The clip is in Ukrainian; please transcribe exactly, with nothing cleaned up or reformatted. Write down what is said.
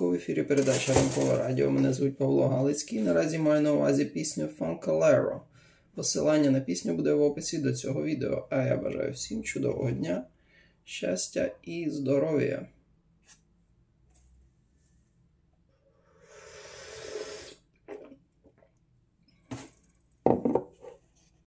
ранку, в ефірі передача Ранкове Радіо. Мене звуть Павло Галицький. Наразі маю на увазі пісню Фанкалеро. Посилання на пісню буде в описі до цього відео. А я бажаю всім чудового дня, щастя і здоров'я.